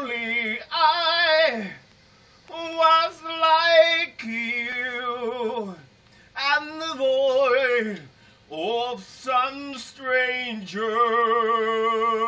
only I was like you, and the voice of some stranger